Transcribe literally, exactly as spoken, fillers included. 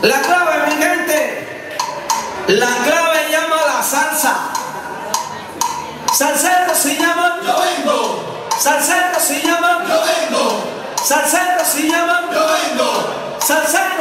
La clave, mi gente, la clave llama la salsa. Salsero se llama, yo vengo. Salsero se llama, yo vengo. Salsero se llama, yo vengo. Salsero.